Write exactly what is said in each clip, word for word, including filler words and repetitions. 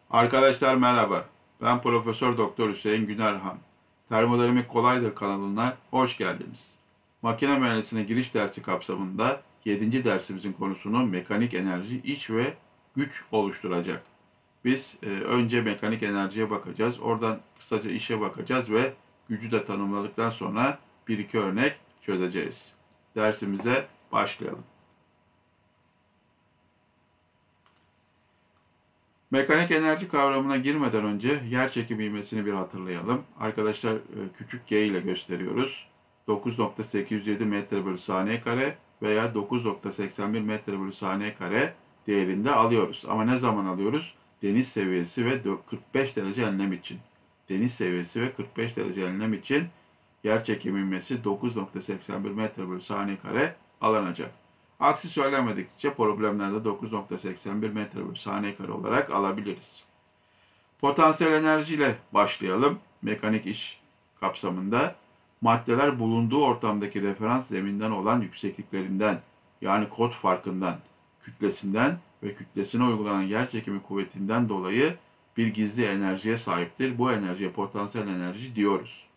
Arkadaşlar merhaba. Ben Profesör Doktor Hüseyin Günerhan. Termodinamik Kolaydır kanalına hoş geldiniz. Makine mühendisliğine giriş dersi kapsamında yedinci dersimizin konusunu mekanik enerji, iç ve güç oluşturacak. Biz e, önce mekanik enerjiye bakacağız. Oradan kısaca işe bakacağız ve gücü de tanımladıktan sonra bir iki örnek çözeceğiz. Dersimize başlayalım. Mekanik enerji kavramına girmeden önce yerçekimi ivmesini bir hatırlayalım. Arkadaşlar e, küçük g ile gösteriyoruz. dokuz nokta sekiz yüz yedi metre bölü saniye kare veya dokuz nokta seksen bir metre bölü saniye kare değerinde alıyoruz. Ama ne zaman alıyoruz? Deniz seviyesi ve kırk beş derece enlem için. Deniz seviyesi ve kırk beş derece enlem için yerçekimi ivmesi dokuz nokta seksen bir metre bölü saniye kare alınacak. Aksi söylemedikçe problemlerde dokuz nokta seksen bir metre bölü saniye kare olarak alabiliriz. Potansiyel enerji ile başlayalım. Mekanik iş kapsamında maddeler bulunduğu ortamdaki referans zeminden olan yüksekliklerinden, yani kod farkından, kütlesinden ve kütlesine uygulanan yerçekimi kuvvetinden dolayı bir gizli enerjiye sahiptir. Bu enerjiye potansiyel enerji diyoruz.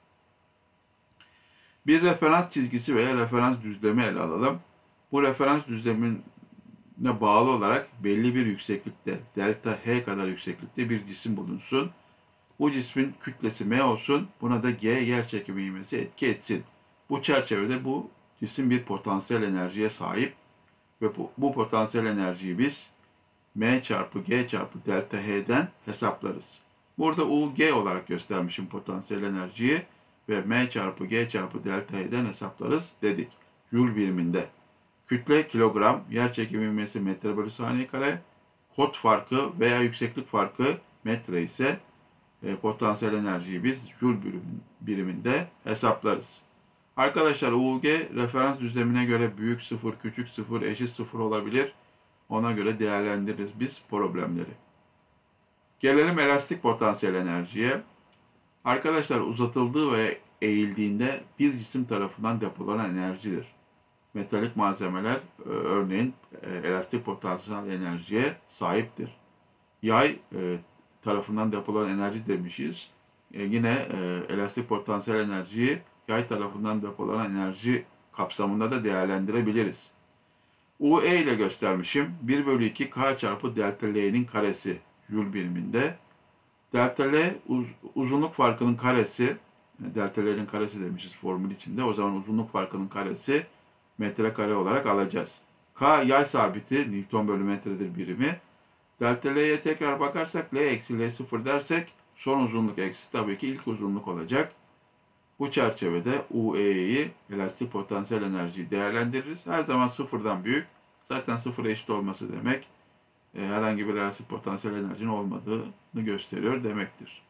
Bir referans çizgisi veya referans düzlemi ele alalım. Bu referans düzlemine bağlı olarak belli bir yükseklikte, delta H kadar yükseklikte bir cisim bulunsun. Bu cismin kütlesi m olsun, buna da g yerçekimi ivmesi etki etsin. Bu çerçevede bu cisim bir potansiyel enerjiye sahip ve bu, bu potansiyel enerjiyi biz m çarpı g çarpı delta H'den hesaplarız. Burada U G olarak göstermişim potansiyel enerjiyi ve m çarpı g çarpı delta H'den hesaplarız dedik. Joule biriminde. Kütle kilogram, yerçekimi ivmesi metre bölü saniye kare, kod farkı veya yükseklik farkı metre ise e, potansiyel enerjiyi biz Joule biriminde hesaplarız. Arkadaşlar U G referans düzlemine göre büyük sıfır, küçük sıfır, eşit sıfır olabilir. Ona göre değerlendiririz biz problemleri. Gelelim elastik potansiyel enerjiye. Arkadaşlar uzatıldığı ve eğildiğinde bir cisim tarafından depolanan enerjidir. Metalik malzemeler örneğin elastik potansiyel enerjiye sahiptir. Yay tarafından depolanan enerji demişiz. Yine elastik potansiyel enerjiyi yay tarafından depolanan enerji kapsamında da değerlendirebiliriz. U E ile göstermişim. bir bölü iki K çarpı delta L'nin karesi Joule biriminde. Delta L uz, uzunluk farkının karesi, delta L'nin karesi demişiz formül içinde. O zaman uzunluk farkının karesi metrekare olarak alacağız. K yay sabiti Newton bölü metredir birimi. Delta L'ye tekrar bakarsak L eksi L sıfır dersek son uzunluk eksi tabii ki ilk uzunluk olacak. Bu çerçevede U E'yi elastik potansiyel enerjiyi değerlendiririz. Her zaman sıfırdan büyük. Zaten sıfıra eşit olması demek e, herhangi bir elastik potansiyel enerjinin olmadığını gösteriyor demektir.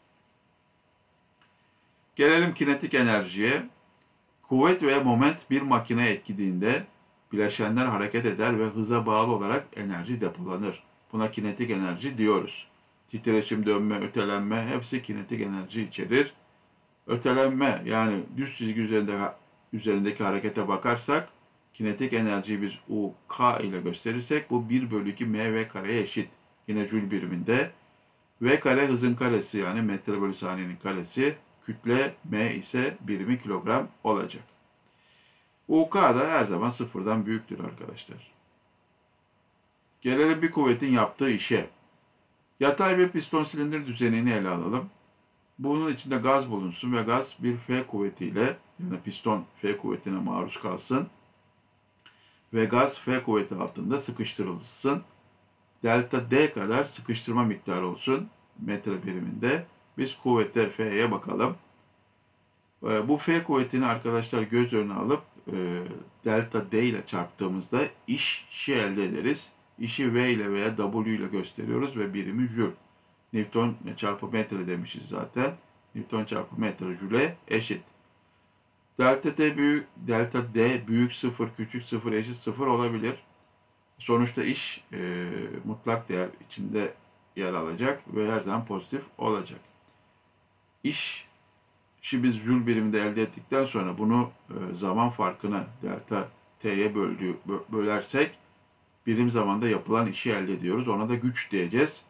Gelelim kinetik enerjiye. Kuvvet veya moment bir makineye etkilediğinde bileşenler hareket eder ve hıza bağlı olarak enerji depolanır. Buna kinetik enerji diyoruz. Titreşim, dönme, ötelenme hepsi kinetik enerji içerir. Ötelenme yani düz çizgi üzerinde, üzerindeki harekete bakarsak kinetik enerjiyi biz U K ile gösterirsek bu bir bölü iki M V kareye eşit. Yine Joule biriminde. V kare hızın karesi yani metre bölü saniyenin karesi. Kütle M ise birimi kilogram olacak. U K da her zaman sıfırdan büyüktür arkadaşlar. Gelelim bir kuvvetin yaptığı işe. Yatay bir piston silindir düzenini ele alalım. Bunun içinde gaz bulunsun ve gaz bir F kuvvetiyle yani piston F kuvvetine maruz kalsın ve gaz F kuvveti altında sıkıştırılsın. Delta D kadar sıkıştırma miktarı olsun metre biriminde. Biz kuvvete F'ye bakalım. Bu F kuvvetini arkadaşlar göz önüne alıp delta D ile çarptığımızda iş işi elde ederiz. İşi V ile veya W ile gösteriyoruz ve birimi Joule. Newton çarpı metre demişiz zaten. Newton çarpı metre Joule'e eşit. Delta D büyük, delta D büyük sıfır, küçük sıfır, eşit sıfır olabilir. Sonuçta iş e, mutlak değer içinde yer alacak ve her zaman pozitif olacak. İş, işi biz Joule biriminde elde ettikten sonra bunu e, zaman farkını delta T'ye böldüğü, bölersek birim zamanda yapılan işi elde ediyoruz. Ona da güç diyeceğiz.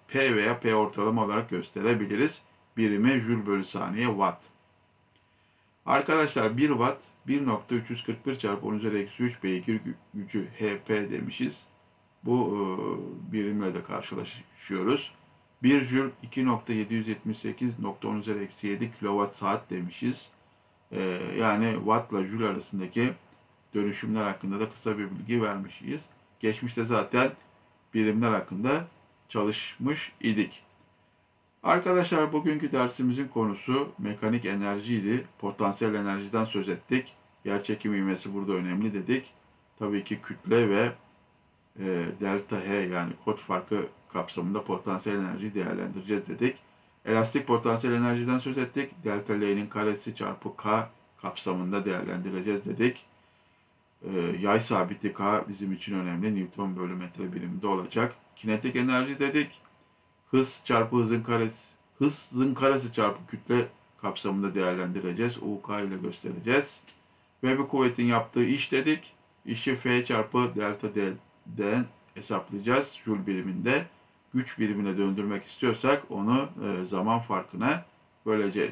P veya P ortalama olarak gösterebiliriz. Birimi Joule bölü saniye Watt. Arkadaşlar bir Watt bir nokta üç yüz kırk bir çarpı on üzeri eksi üç beygir gücü H P demişiz. Bu e, birimle de karşılaşıyoruz. bir Joule iki nokta yedi yüz yetmiş sekiz nokta on üzeri eksi yedi kilowatt saat demişiz. E, yani Watt ile Joule arasındaki dönüşümler hakkında da kısa bir bilgi vermişiz. Geçmişte zaten birimler hakkında çalışmış idik. Arkadaşlar bugünkü dersimizin konusu mekanik enerjiydi. Potansiyel enerjiden söz ettik. Yerçekim ivmesi burada önemli dedik. Tabii ki kütle ve e, delta H yani kod farkı kapsamında potansiyel enerjiyi değerlendireceğiz dedik. Elastik potansiyel enerjiden söz ettik. Delta L'nin karesi çarpı K kapsamında değerlendireceğiz dedik. E, yay sabiti K bizim için önemli. Newton bölü metre biriminde olacak. Kinetik enerji dedik. Hız çarpı hızın karesi, hızın karesi çarpı kütle kapsamında değerlendireceğiz. U K ile göstereceğiz. Ve bir kuvvetin yaptığı iş dedik. İşi F çarpı delta D'den hesaplayacağız. Joule biriminde. Güç birimine döndürmek istiyorsak onu e, zaman farkına böleceğiz.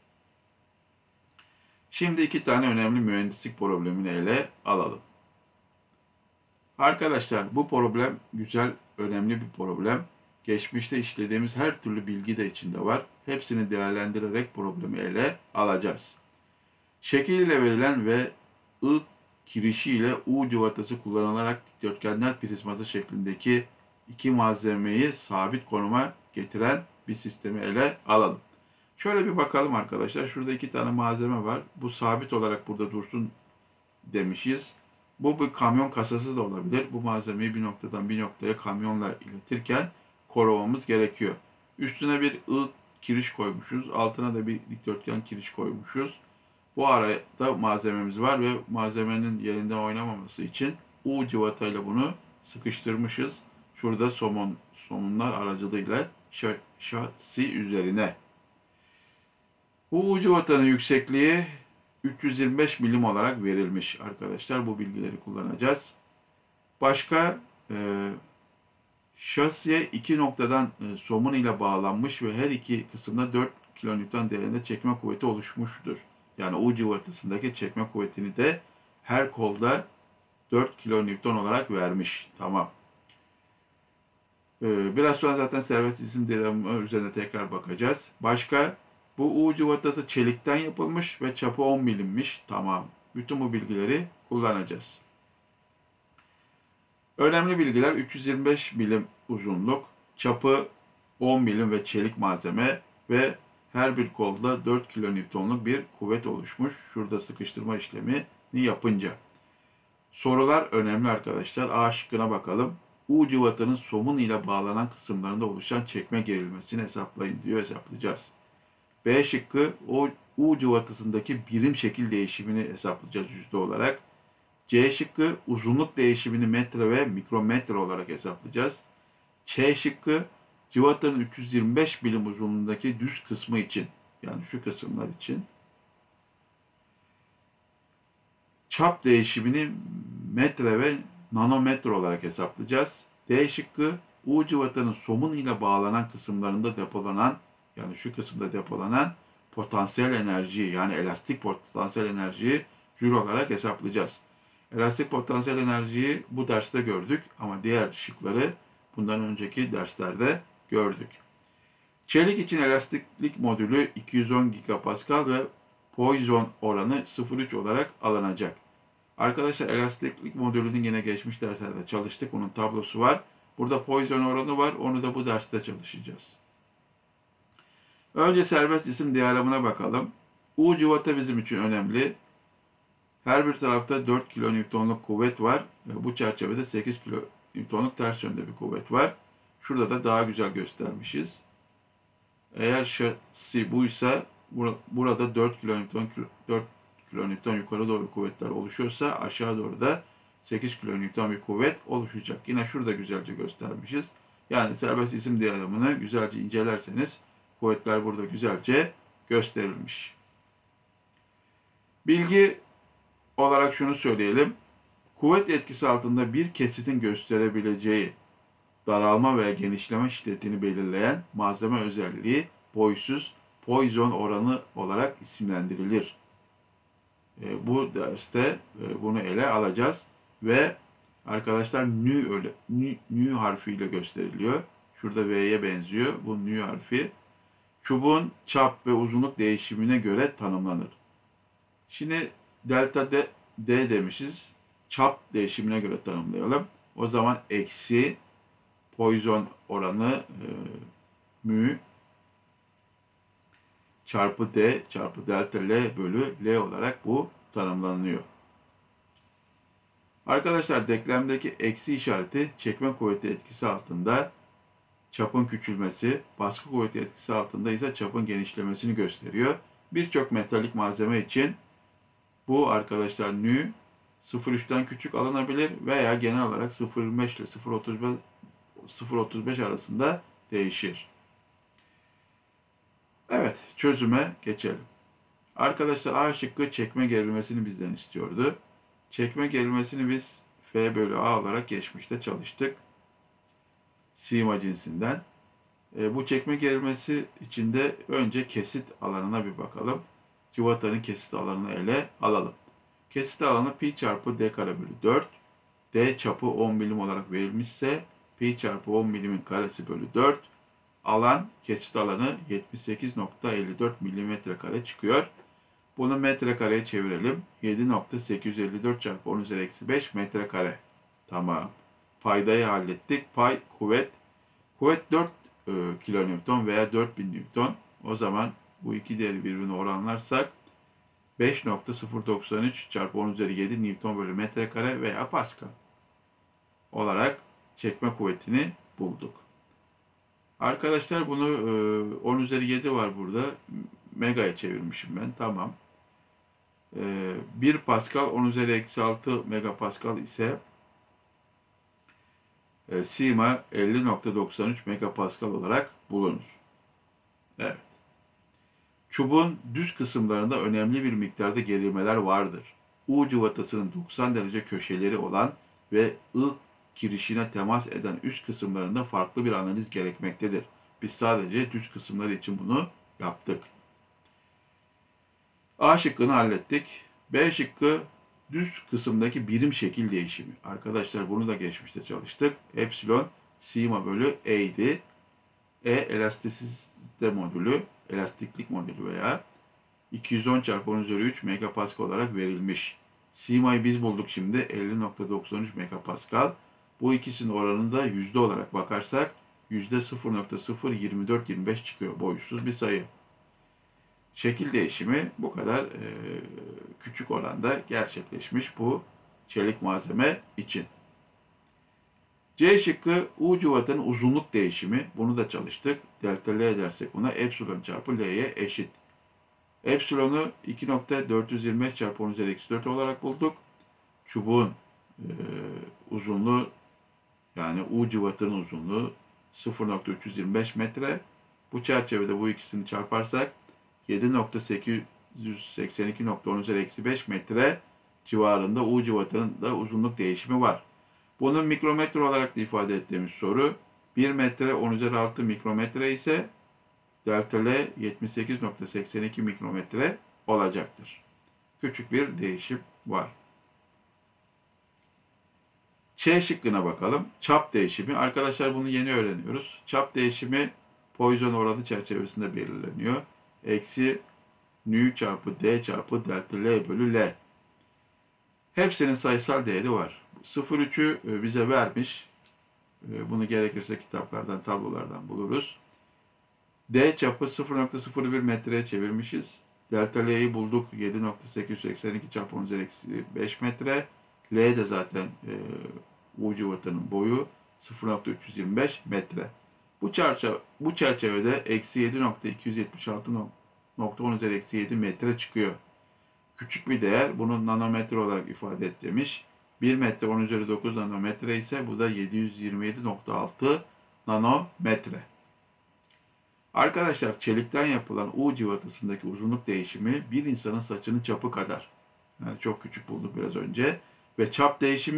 Şimdi iki tane önemli mühendislik problemini ele alalım. Arkadaşlar bu problem güzel, önemli bir problem. Geçmişte işlediğimiz her türlü bilgi de içinde var. Hepsini değerlendirerek problemi ele alacağız. Şekil ile verilen ve I kirişi ile U cıvatası kullanılarak dikdörtgenler prizması şeklindeki iki malzemeyi sabit konuma getiren bir sistemi ele alalım. Şöyle bir bakalım arkadaşlar. Şurada iki tane malzeme var. Bu sabit olarak burada dursun demişiz. Bu bir kamyon kasası da olabilir. Bu malzemeyi bir noktadan bir noktaya kamyonla iletirken korumamız gerekiyor. Üstüne bir I kiriş koymuşuz. Altına da bir dikdörtgen kiriş koymuşuz. Bu arada malzememiz var ve malzemenin yerinden oynamaması için U cıvatayla bunu sıkıştırmışız. Şurada somun, somunlar aracılığıyla şasi üzerine. Bu U cıvatanın yüksekliği üç yüz yirmi beş milim olarak verilmiş arkadaşlar. Bu bilgileri kullanacağız. Başka e, şasiye iki noktadan e, somun ile bağlanmış ve her iki kısımda dört kilonewton değerinde çekme kuvveti oluşmuştur. Yani U cıvatasındaki çekme kuvvetini de her kolda dört kilonewton olarak vermiş. Tamam. Ee, biraz sonra zaten serbest cisim diyagramı üzerine tekrar bakacağız. Başka bu U cıvatası çelikten yapılmış ve çapı on milimmiş. Tamam. Bütün bu bilgileri kullanacağız. Önemli bilgiler üç yüz yirmi beş milim uzunluk, çapı on milim ve çelik malzeme ve her bir kolda dört kilonewtonluk bir kuvvet oluşmuş. Şurada sıkıştırma işlemini yapınca. Sorular önemli arkadaşlar. A şıkkına bakalım. U cıvatanın somun ile bağlanan kısımlarında oluşan çekme gerilmesini hesaplayın diyor. Hesaplayacağız. B şıkkı o U cıvatasındaki birim şekil değişimini hesaplayacağız yüzde olarak. C şıkkı uzunluk değişimini metre ve mikrometre olarak hesaplayacağız. Ç şıkkı cıvatanın üç yüz yirmi beş milim uzunluğundaki düz kısmı için, yani şu kısımlar için çap değişimini metre ve nanometre olarak hesaplayacağız. D şıkkı U cıvatanın somun ile bağlanan kısımlarında depolanan, yani şu kısımda depolanan potansiyel enerjiyi, yani elastik potansiyel enerjiyi Joule olarak hesaplayacağız. Elastik potansiyel enerjiyi bu derste gördük ama diğer şıkları bundan önceki derslerde gördük. Çelik için elastiklik modülü iki yüz on gigapascal ve Poisson oranı sıfır virgül üç olarak alınacak. Arkadaşlar elastiklik modülünün yine geçmiş derslerde çalıştık. Onun tablosu var. Burada Poisson oranı var. Onu da bu derste çalışacağız. Önce serbest cisim diyagramına bakalım. U cıvata bizim için önemli. Her bir tarafta dört kilonewtonluk kuvvet var. Bu çerçevede sekiz kilonewtonluk ters yönde bir kuvvet var. Şurada da daha güzel göstermişiz. Eğer şasi buysa burada dört kilonewton dört kilonewton yukarı doğru kuvvetler oluşuyorsa aşağı doğru da sekiz kilonewton bir kuvvet oluşacak. Yine şurada güzelce göstermişiz. Yani serbest cisim diyagramını güzelce incelerseniz kuvvetler burada güzelce gösterilmiş. Bilgi olarak şunu söyleyelim. Kuvvet etkisi altında bir kesitin gösterebileceği daralma veya genişleme şiddetini belirleyen malzeme özelliği boysuz Poisson oranı olarak isimlendirilir. E, bu derste e, bunu ele alacağız ve arkadaşlar nü, öyle, nü, nü harfiyle gösteriliyor. Şurada V'ye benziyor. Bu nü harfi. Çubuğun çap ve uzunluk değişimine göre tanımlanır. Şimdi delta D, D demişiz. Çap değişimine göre tanımlayalım. O zaman eksi Poisson oranı e, mü çarpı D çarpı delta L bölü L olarak bu tanımlanıyor. Arkadaşlar denklemdeki eksi işareti çekme kuvveti etkisi altında çapın küçülmesi, baskı kuvveti etkisi altında ise çapın genişlemesini gösteriyor. Birçok metalik malzeme için bu arkadaşlar nü sıfır virgül üçten küçük alınabilir veya genel olarak sıfır virgül yirmi beş ile sıfır virgül otuz beş arasında değişir. Evet, çözüme geçelim. Arkadaşlar A şıkkı çekme gerilmesini bizden istiyordu. Çekme gerilmesini biz F bölü A olarak geçmişte çalıştık. Sigma cinsinden. E, bu çekme gerilmesi içinde önce kesit alanına bir bakalım. Civatanın kesit alanını ele alalım. Kesit alanı pi çarpı d kare bölü dört. D çapı on milim olarak verilmişse pi çarpı on milimin karesi bölü dört. Alan, kesit alanı yetmiş sekiz nokta elli dört milimetre kare çıkıyor. Bunu metrekareye çevirelim. yedi nokta sekiz yüz elli dört çarpı on üzeri eksi beş metrekare. Tamam. Paydayı hallettik. Pay kuvvet. Kuvvet dört e, kilonewton veya dört bin newton. O zaman bu iki değeri birbirine oranlarsak beş nokta sıfır doksan üç çarpı on üzeri yedi newton bölü metrekare veya pascal olarak çekme kuvvetini bulduk. Arkadaşlar bunu e, on üzeri yedi var burada. Mega'ya çevirmişim ben. Tamam. E, bir pascal on üzeri eksi altı megapascal ise e, Sigma elli nokta doksan üç megapascal olarak bulunur. Evet. Çubuğun düz kısımlarında önemli bir miktarda gerilmeler vardır. U cıvatasının doksan derece köşeleri olan ve I kirişine temas eden üst kısımlarında farklı bir analiz gerekmektedir. Biz sadece düz kısımları için bunu yaptık. A şıkkını hallettik. B şıkkı düz kısımdaki birim şekil değişimi. Arkadaşlar bunu da geçmişte çalıştık. Epsilon sigma bölü E idi. E elastisite modülü, elastiklik modülü veya iki yüz on çarpı on üzeri üç megapascal olarak verilmiş. Sigma'yı biz bulduk şimdi elli nokta doksan üç megapascal. Bu ikisinin oranını da yüzde olarak bakarsak yüzde sıfır nokta sıfır yirmi dört yirmi beş çıkıyor. Boyutsuz bir sayı. Şekil değişimi bu kadar e, küçük oranda gerçekleşmiş bu çelik malzeme için. C şıkkı U cıvatanın uzunluk değişimi. Bunu da çalıştık. Delta L dersek buna epsilon çarpı L'ye eşit. Epsilonu iki nokta dört yüz yirmi beş çarpı on üzeri eksi dört olarak bulduk. Çubuğun e, uzunluğu yani U cıvatanın uzunluğu sıfır nokta üç yüz yirmi beş metre. Bu çerçevede bu ikisini çarparsak yedi nokta sekiz yüz seksen iki nokta on üzeri eksi beş metre civarında U cıvatanın da uzunluk değişimi var. Bunun mikrometre olarak da ifade ettiğimiz soru bir metre on üzeri altı mikrometre ise delta L yetmiş sekiz nokta seksen iki mikrometre olacaktır. Küçük bir değişim var. Ç şıkkına bakalım. Çap değişimi. Arkadaşlar bunu yeni öğreniyoruz. Çap değişimi Poisson oranı çerçevesinde belirleniyor. Eksi nü çarpı d çarpı delta L bölü L. Hepsinin sayısal değeri var. sıfır virgül üçü bize vermiş. Bunu gerekirse kitaplardan, tablolardan buluruz. D çapı sıfır nokta sıfır bir metreye çevirmişiz. Delta L'yi bulduk. yedi nokta sekiz yüz seksen iki çarpı on üzeri eksi beş metre. L de zaten e, U cıvatanın boyu sıfır nokta üç yüz yirmi beş metre. Bu, çerçeve, bu çerçevede eksi yedi nokta iki yüz yetmiş altı nokta on üzeri eksi yedi metre çıkıyor. Küçük bir değer. Bunu nanometre olarak ifade et demiş. bir metre on üzeri dokuz nanometre ise bu da yedi yüz yirmi yedi nokta altı nanometre. Arkadaşlar çelikten yapılan U cıvatasındaki uzunluk değişimi bir insanın saçının çapı kadar. Yani çok küçük bulduk biraz önce. Ve çap değişimi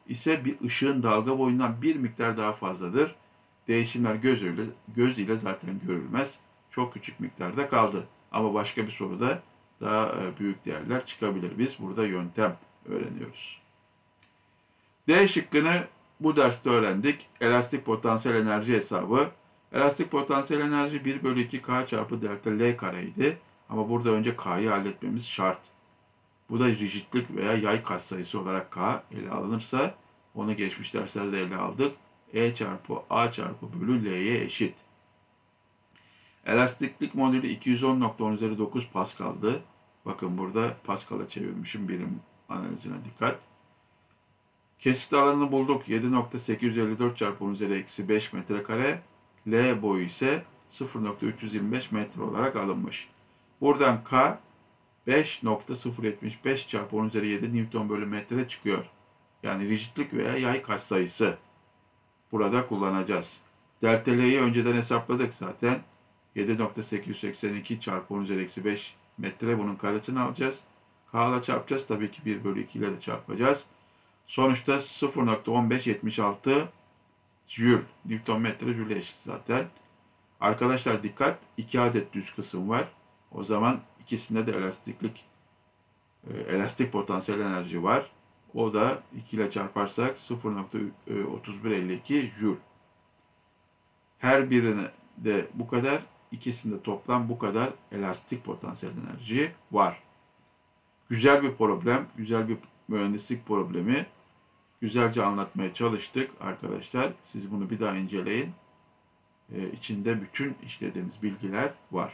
ise bir ışığın dalga boyundan bir miktar daha fazladır. Değişimler göz ile, göz ile zaten görülmez. Çok küçük miktarda kaldı. Ama başka bir soruda daha büyük değerler çıkabilir. Biz burada yöntem öğreniyoruz. D şıkkını bu derste öğrendik. Elastik potansiyel enerji hesabı. Elastik potansiyel enerji bir bölü iki K çarpı delta L kareydi. Ama burada önce K'yı halletmemiz şart. Bu da rigidlik veya yay katsayısı olarak K ele alınırsa, onu geçmiş derslerde ele aldık. E çarpı A çarpı bölü L'ye eşit. Elastiklik modülü iki yüz on nokta on üzeri dokuz Pascal'dı. Bakın burada Pascal'a çevirmişim, birim analizine dikkat. Kesit alanını bulduk. yedi nokta sekiz yüz elli dört çarpı on üzeri eksi beş metrekare. L boyu ise sıfır nokta üç yüz yirmi beş metre olarak alınmış. Buradan K beş nokta sıfır yetmiş beş çarpı on üzeri yedi Newton bölü metre çıkıyor. Yani rigidlik veya yay katsayısı burada kullanacağız. Delta L'yi önceden hesapladık zaten. yedi nokta sekiz yüz seksen iki çarpı on üzeri eksi beş metre, bunun karesini alacağız. K ile çarpacağız. Tabii ki bir bölü iki ile de çarpacağız. Sonuçta sıfır nokta on beş yetmiş altı Joule. Newton metre Joule eşit zaten. Arkadaşlar dikkat. iki adet düz kısım var. O zaman ikisinde de elastiklik, elastik potansiyel enerji var. O da iki ile çarparsak sıfır nokta otuz bir elli iki Joule. Her birine de bu kadar, ikisinde toplam bu kadar elastik potansiyel enerji var. Güzel bir problem, güzel bir mühendislik problemi. Güzelce anlatmaya çalıştık arkadaşlar. Siz bunu bir daha inceleyin. Ee, içinde bütün işlediğimiz bilgiler var.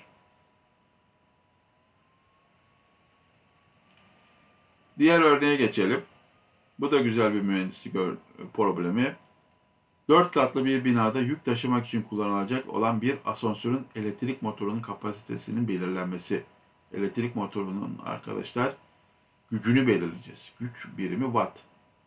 Diğer örneğe geçelim. Bu da güzel bir mühendislik problemi. Dört katlı bir binada yük taşımak için kullanılacak olan bir asansörün elektrik motorunun kapasitesinin belirlenmesi. Elektrik motorunun arkadaşlar gücünü belirleyeceğiz. Güç birimi watt.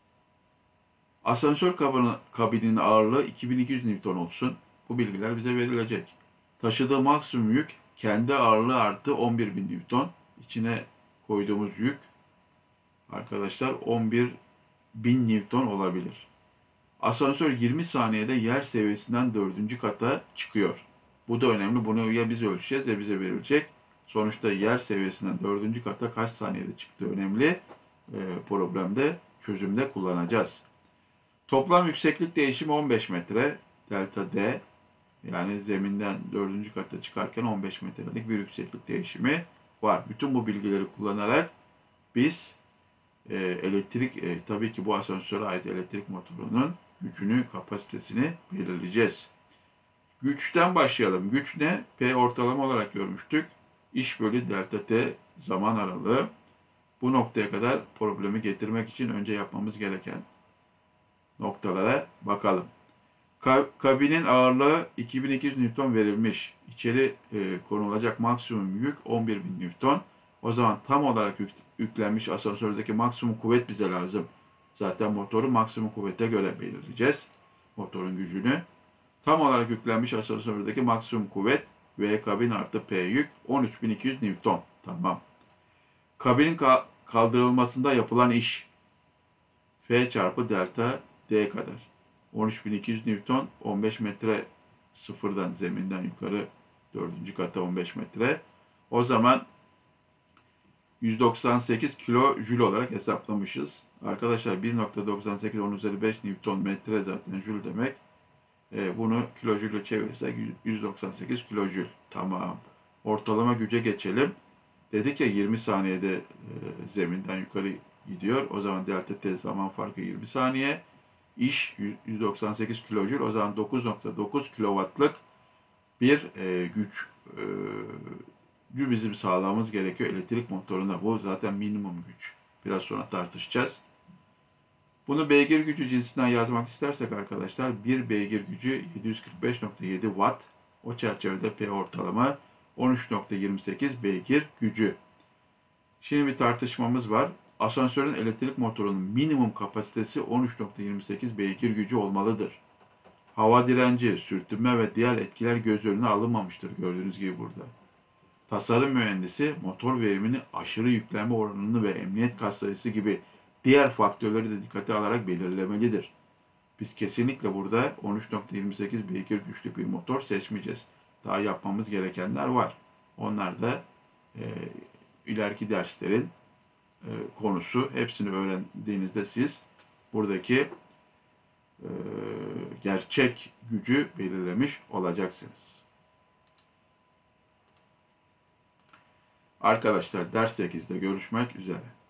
Asansör kabininin ağırlığı iki bin iki yüz Newton olsun. Bu bilgiler bize verilecek. Taşıdığı maksimum yük kendi ağırlığı artı on bir bin Newton. İçine koyduğumuz yük arkadaşlar on bir bin Newton olabilir. Asansör yirmi saniyede yer seviyesinden dördüncü kata çıkıyor. Bu da önemli. Bunu ya biz ölçeceğiz ya bize verilecek. Sonuçta yer seviyesinden dördüncü kata kaç saniyede çıktığı önemli. E, problemde, çözümde kullanacağız. Toplam yükseklik değişimi on beş metre. Delta D. Yani zeminden dördüncü kata çıkarken on beş metrelik bir yükseklik değişimi var. Bütün bu bilgileri kullanarak biz e, elektrik, e, tabii ki bu asansöre ait elektrik motorunun gücünü, kapasitesini belirleyeceğiz. Güçten başlayalım. Güç ne? P ortalama olarak görmüştük. İş bölü delta T zaman aralığı. Bu noktaya kadar problemi getirmek için önce yapmamız gereken noktalara bakalım. Kabinin ağırlığı iki bin iki yüz Newton verilmiş. İçeri e, konulacak maksimum yük on bir bin Newton. O zaman tam olarak yük, yüklenmiş asansördeki maksimum kuvvet bize lazım. Zaten motoru maksimum kuvvete göre belirleyeceğiz. Motorun gücünü. Tam olarak yüklenmiş asansördeki maksimum kuvvet V kabin artı P yük on üç bin iki yüz Newton. Tamam. Kabinin kaldırılmasında yapılan iş F çarpı delta D kadar. on üç bin iki yüz Newton, on beş metre sıfırdan, zeminden yukarı dördüncü kata on beş metre. O zaman yüz doksan sekiz kilo jül olarak hesaplamışız. Arkadaşlar bir nokta doksan sekiz on üzeri beş Newton metre zaten jül demek. E, bunu kilojüle çevirirsek yüz doksan sekiz kilojül. Tamam. Ortalama güce geçelim. Dedik ya yirmi saniyede e, zeminden yukarı gidiyor. O zaman delta T zaman farkı yirmi saniye. İş yüz doksan sekiz kilojül. O zaman dokuz nokta dokuz kilowattlık bir e, güç e, bizim sağlamamız gerekiyor elektrik motoruna. Bu zaten minimum güç. Biraz sonra tartışacağız. Bunu beygir gücü cinsinden yazmak istersek arkadaşlar bir beygir gücü yedi yüz kırk beş nokta yedi watt. O çerçevede P ortalama on üç nokta yirmi sekiz beygir gücü. Şimdi bir tartışmamız var. Asansörün elektrik motorunun minimum kapasitesi on üç nokta yirmi sekiz beygir gücü olmalıdır. Hava direnci, sürtünme ve diğer etkiler göz önüne alınmamıştır gördüğünüz gibi burada. Tasarım mühendisi motor verimini aşırı yüklenme oranını ve emniyet katsayısı gibi diğer faktörleri de dikkate alarak belirlemelidir. Biz kesinlikle burada on üç nokta yirmi sekiz beygir güçlü bir motor seçmeyeceğiz. Daha yapmamız gerekenler var. Onlar da e, ileriki derslerin e, konusu. Hepsini öğrendiğinizde siz buradaki e, gerçek gücü belirlemiş olacaksınız. Arkadaşlar ders sekizde görüşmek üzere.